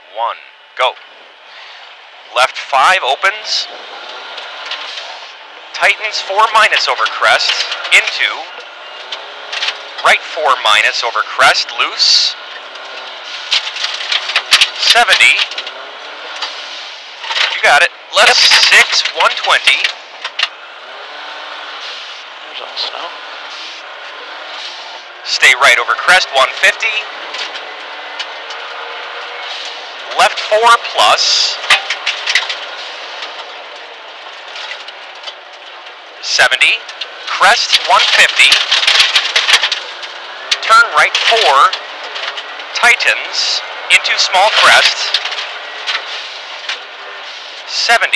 1, go. Left 5 opens. Tightens 4 minus over crest, into. Right 4 minus over crest, loose. 70. You got it. Left 6, 120. There's all snow. Stay right over crest, 150. Left 4 plus. 70. Crest, 150. Turn right 4. Tightens into small crest. 70.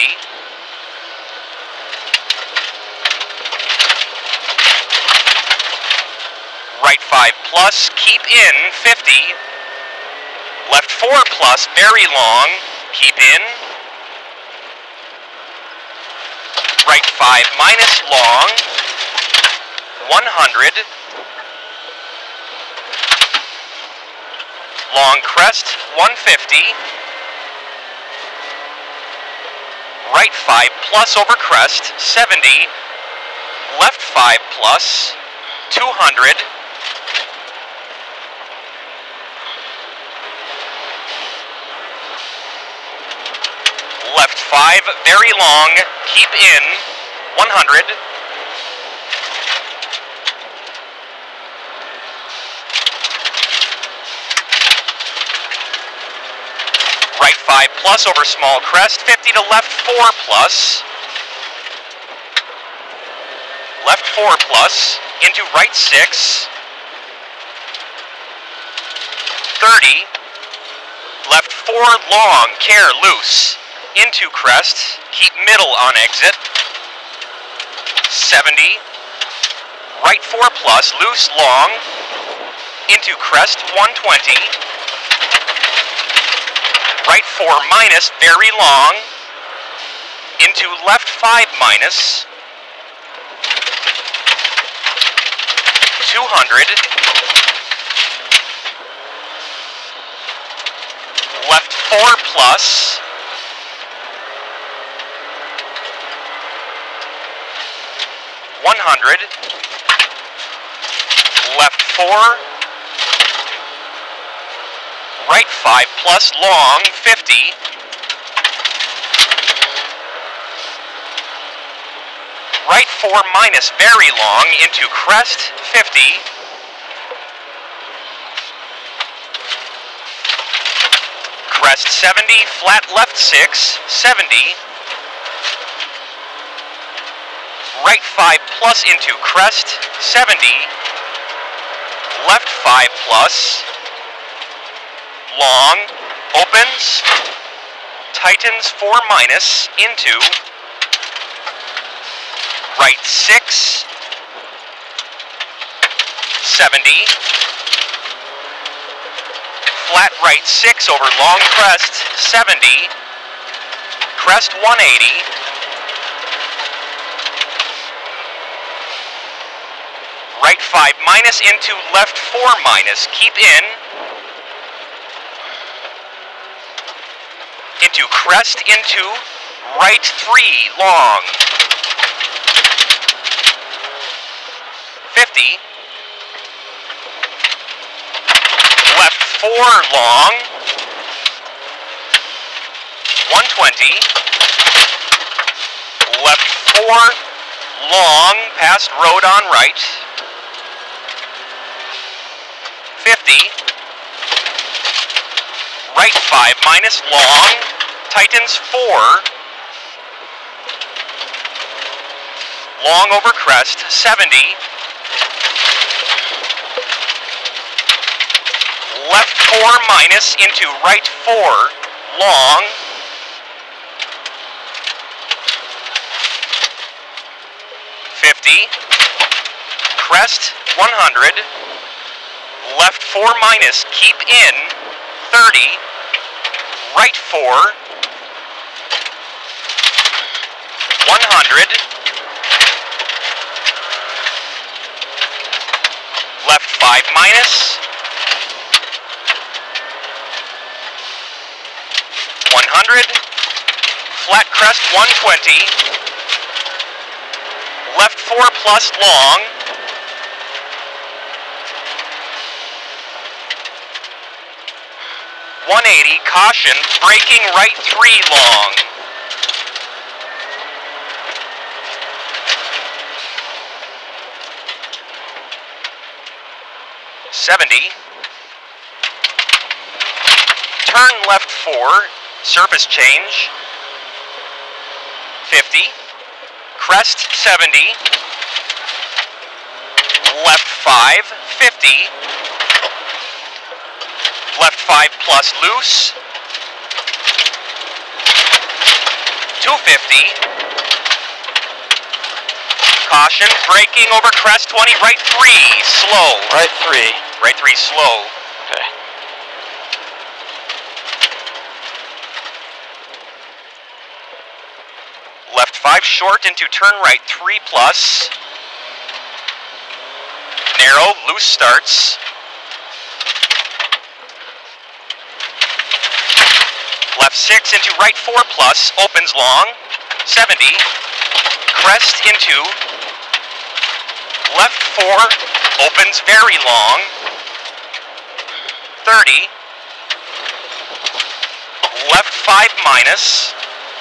Right 5 plus, keep in, 50. Left 4 plus, very long, keep in. Right 5 minus, long, 100. Long crest, 150. Right 5 plus over crest, 70. Left 5 plus, 200. Left 5, very long, keep in, 100. Right 5 plus over small crest, 50 to left 4 plus. Left 4 plus, into right 6. 30. Left 4 long, care, loose. Into crest, keep middle on exit. 70. Right 4 plus, loose, long. Into crest, 120. Right 4 minus, very long. Into left 5 minus. 200. Left 4 plus. 100. Left 4. Right 5 plus, long, 50. Right 4 minus, very long, into crest, 50. Crest 70, flat left 6, 70. Right 5 plus into crest, 70. Left 5 plus. Long, opens. Tightens 4 minus, into. Right 6. 70. Flat right 6 over long crest, 70. Crest 180. Right 5 minus into left 4 minus. Keep in. Into crest into right 3 long. 50. Left 4 long. 120. Left 4 long past road on right. 50. Right 5 minus long, tightens 4. Long over crest, 70. Left 4 minus into right 4, long. 50. Crest, 100. Left 4 minus, keep in, 30. Right 4. 100. Left 5 minus. 100, flat crest 120, left 4 plus long, .180, caution, braking right 3 long. .70, turn left 4, surface change, 50, crest 70, left 5, 50, left 5 plus loose, 250, caution, braking over crest 20, right 3, slow. Right 3. Right 3, slow. Okay. Left 5 short into turn right 3 plus. Narrow, loose starts. Left 6 into right 4 plus, opens long. 70. Crest into left 4, opens very long. 30. Left 5 minus.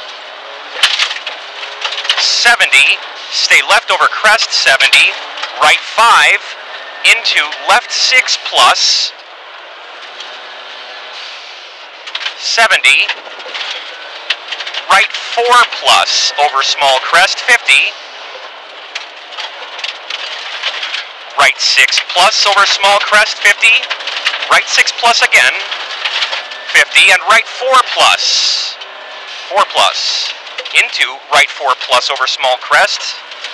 70, stay left over crest 70, right 5, into left 6 plus, 70, right 4 plus over small crest 50, right 6 plus over small crest 50, right 6 plus again, 50, and right 4 plus, 4 plus. Into right 4 plus over small crest,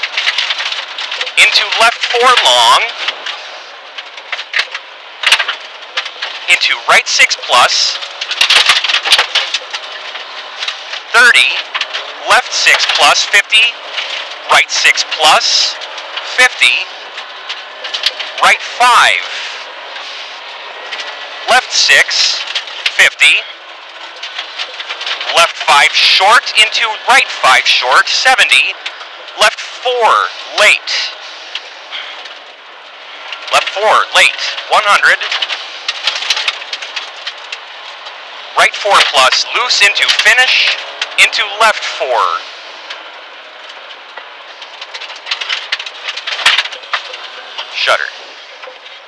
into left 4 long, into right 6 plus, 30, left 6 plus, 50, right 6 plus, 50, right 5, left 6, 50, left 5 short into right 5 short, 70, left 4 late, left 4 late, 100, right 4 plus, loose into finish, into left 4, shutter.